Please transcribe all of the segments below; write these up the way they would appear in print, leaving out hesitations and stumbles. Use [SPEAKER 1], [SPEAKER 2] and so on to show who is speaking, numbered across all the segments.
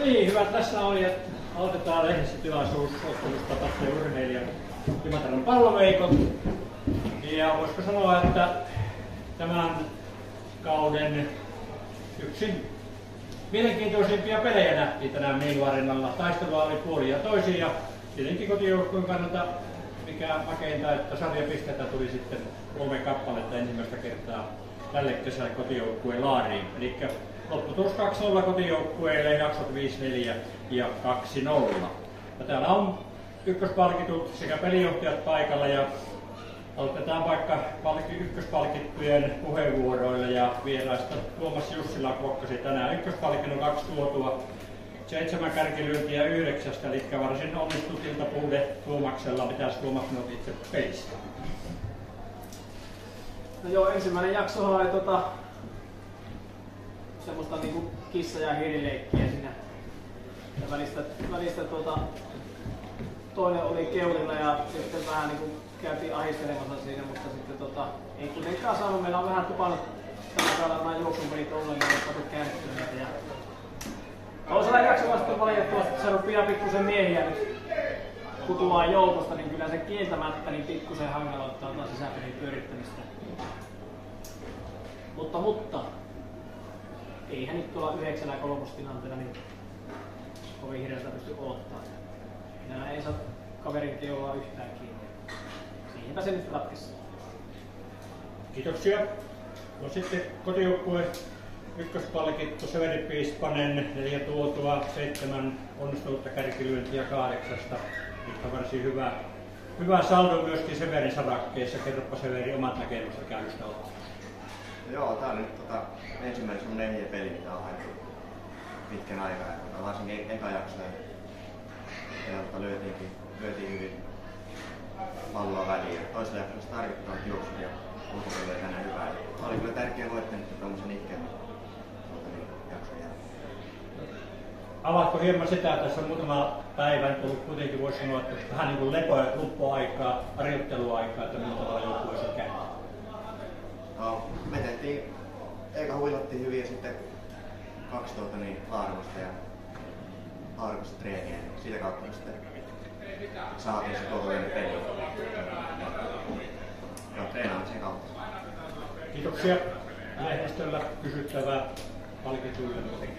[SPEAKER 1] niin, hyvät läsnäolijat. Aloitetaan lehdistötilaisuus ottelusta Tapio urheilija Imatran palloveikot. Ja voisiko sanoa, että tämän kauden yksi mielenkiintoisimpia pelejä nähtiin tänään Niilu-areenalla. Taistelua oli puolin ja toisin ja tietenkin kotijoukkueen kannalta mikä makeinta, että sarjapisteitä tuli sitten 3 kappaletta ensimmäistä kertaa tälle kesälle kotijoukkueen laariin. Eli lopputulos 2-0 kotijoukkueelle, jaksot 5-4 ja 2-0. Ja täällä on ykköspalkitut sekä pelijohtajat paikalla ja aloitetaan vaikka ykköspalkittujen puheenvuoroilla ja vieraista. Tuomas Jussila kokkasi tänään ykköspalkinnon 2 tuotua, 7 kärkilyöntiä 9, eli varsin onnistut iltapuhde Tuomaksella. Mitäs Tuomas minut itse pelistä?
[SPEAKER 2] No joo, ensimmäinen jakso oli semmoista niinku kissa- ja hiirileikkiä siinä. Ja välistä toinen oli keulilla ja sitten vähän niinku käytiin ahistelemassa siinä, mutta sitten ei kuitenkaan saanut. Meillä on vähän tupannut tällä kaudella nämä juoksupelit ollen, niin ei saatu käännettyneitä. Ja toisella jaksolla sitten valitettavasti se rupeaa pikkusen miehiä nyt kutuaan joukosta, niin kyllä se kieltämättä niin pikkusen hankaloittaa taas sisäpelin pyörittämistä. Mutta eihän nyt tuolla 9 kolmostilanteella niin kovin hirveästi pysty odottaa. Minä ei saa kaverin keulaa yhtään kiinni. Siihenpä se nyt ratkesi.
[SPEAKER 1] Kiitoksia. No sitten kotijoukkueen ykköspalkittu Severi Piispanen, 4 tuotua, 7 onnistunutta kärkilyöntiä 8. Nyt on varsin hyvä saldo myöskin Severin sarakkeessa. Kerropa Severi omat näkemykset käydystä ottelusta.
[SPEAKER 3] Joo, tää on nyt ensimmäinen sun 4 peli, mitä on haettu pitkän aikaa. Varsinkin eka jakso ja lyötiin hyvin palloa väliin. Toisella jaksossa tarvitaan juoksun ja ulkopeliä tänään hyvää. Oli kyllä tärkeä voittaa nyt tommosen ikkeen jakson jälkeen.
[SPEAKER 1] Avaatko hieman sitä, tässä on muutama päivän tullut kuitenkin voisi sanoa, että vähän niin kuin luppuaikaa, harjoitteluaikaa, että millä tavalla joukkueessa käy?
[SPEAKER 3] No, me tehtiin, eka huilattiin hyvin ja sitten 2000 laadukasta treeniä, niin sitä kautta sitten saatiin se kokoinen peli. Joo, treenaamisen kautta.
[SPEAKER 1] Kiitoksia. Lehdistöllä kysyttävää palkituille.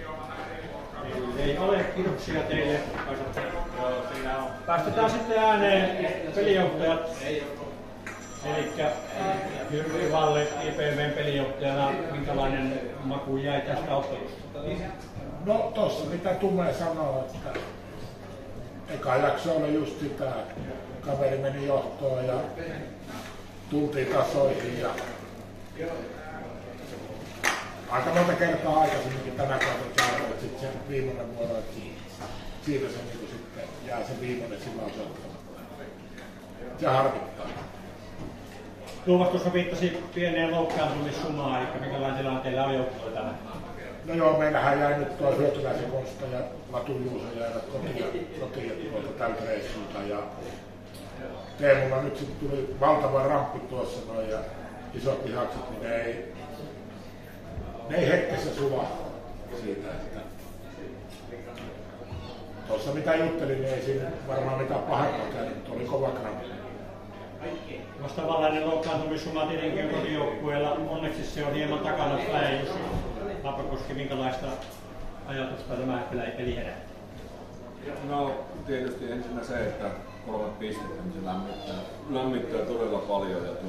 [SPEAKER 1] Ei ole. Kiitoksia teille. Päästetään sitten ääneen pelijohtajat. Elikkä Jyrki Valle IPV:n pelijohtajana, minkälainen maku jäi tästä ottelusta?
[SPEAKER 4] No tossa mitä Tume sanoo, että eka jakso oli just sitä, kaveri meni johtoon ja tultiin tasoihin ja aika monta kertaa aikaisemminkin tänä kautta käydään, että sitten se viimeinen vuoro, että siitä se niin sitten jää se viimeinen sillä osoittamatta. Se harmittaa.
[SPEAKER 1] Tuomas tuossa viittasi pieneen loukkaantumissumaan, eli minkälainen tilanne teillä on joukkueella tänään?
[SPEAKER 4] No joo, meillähän jäi nyt tuo Hyötyläisen Konsta ja Matu Juuso jäivät kotiin tuolta tältä reissulta. Ja Teemulla nyt sitten tuli valtava ramppi tuossa noin ja isot lihakset, niin ne ei hetkessä suva siitä, että tuossa mitä juttelin, niin ei siinä varmaan mitään pahempaa käynyt, mutta oli kova kramppi.
[SPEAKER 1] Vastaavanlainen loukkaantumissuma tietenkin kotijoukkueella. Onneksi se on hieman takana päin. Jussi Lapakoski, minkälaista ajatusta tämä peli herättää?
[SPEAKER 5] No tietysti ensinnä se, että 3 pistettä niin se lämmittää todella paljon. Ja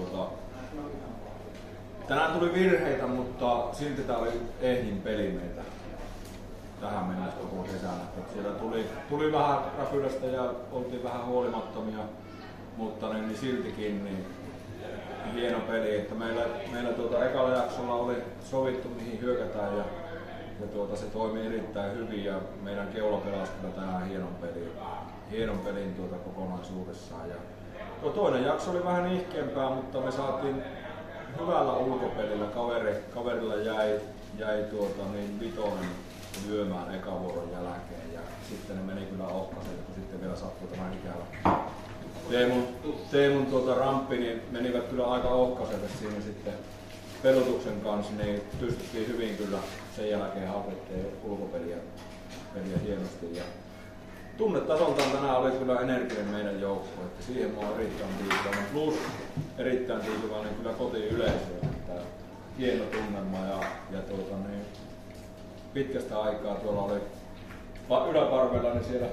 [SPEAKER 5] tänään tuli virheitä, mutta silti tämä oli ehdin peli meitä tähän mennessä koko kesänä. Siellä tuli vähän räpylästä ja oltiin vähän huolimattomia. Mutta niin siltikin niin hieno peli, että meillä ekalla jaksolla oli sovittu mihin hyökätään ja se toimii erittäin hyvin ja meidän keula pelasi kyllä tänään hienon pelin kokonaisuudessaan. Ja tuo toinen jakso oli vähän ihkeämpää, mutta me saatiin hyvällä ulkopelillä, kaverilla jäi vitonen lyömään eka vuoron jälkeen ja sitten ne meni kyllä ohkaisen, kun sitten vielä sattui tämän ikävä. Teemun ramppi niin menivät kyllä aika ohkaiselle siinä sitten pelutuksen kanssa, niin pystyttiin hyvin kyllä sen jälkeen hapetteen ulkopeliä peliä hienosti. Ja tunnetasoltaan tänään oli kyllä energinen meidän joukko, että siihen mä oon erittäin tyytyväinen. Plus erittäin tyytyväinen kyllä kotiyleisöön, että hieno tunnelma ja pitkästä aikaa tuolla oli yläparvella, niin siellä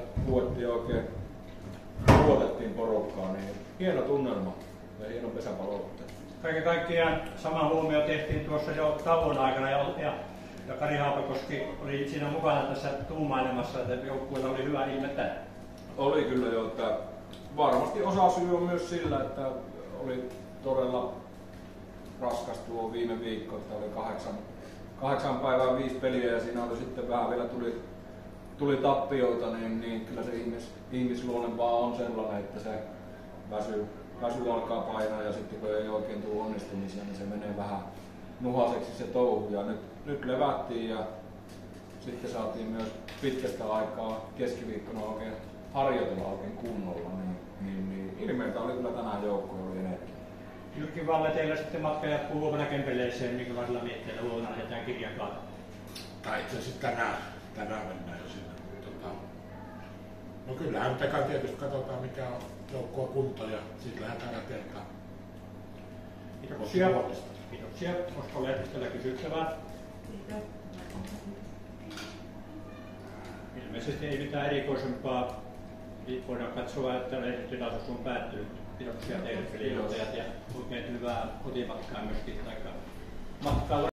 [SPEAKER 5] luotettiin porukkaa, niin hieno tunnelma ja hieno pesäpallottelu.
[SPEAKER 1] Kaiken kaikkiaan sama huomio tehtiin tuossa jo tauon aikana ja Kari Haapakoski oli siinä mukana tässä tuumailemassa, että joukkueella oli hyvä ilme tänään.
[SPEAKER 5] Oli kyllä jo, että varmasti osa syy on myös sillä, että oli todella raskas tuo viime viikko, että oli 8 päivää 5 peliä ja siinä oli sitten vähän vielä tuli tappioita, niin kyllä se ihmisluonne vaan on sellainen, että se väsy alkaa painaa ja sitten kun ei oikein tule onnistumisia, niin se menee vähän nuhaseksi se touhu. Ja nyt levättiin ja sitten saatiin myös pitkästä aikaa keskiviikkona oikein harjoitella oikein kunnolla, niin ilmeitä oli kyllä tänään joukkoja, oli energia.
[SPEAKER 1] Jyrki Valle, teillä sitten matka jatkuu huomenna Kempeleeseen, minkälaisilla mietteillä huomenna lähdetään kirjan kautta?
[SPEAKER 4] Tai itse asiassa tänään mennään jo sinne. No kyllähän Pekka tietysti katsotaan mikä on joukkoa kunto ja siitä lähdetään rakentamaan.
[SPEAKER 1] Kiitoksia. Kiitoksia. Olisiko Lehtistöllä kysyttävää? Ilmeisesti ei mitään erikoisempaa. Voidaan katsoa, että lehdistötilaisuus on päättynyt. Kiitoksia teille pelijohtajat ja oikein hyvää kotimatkaa myöskin. Matkaa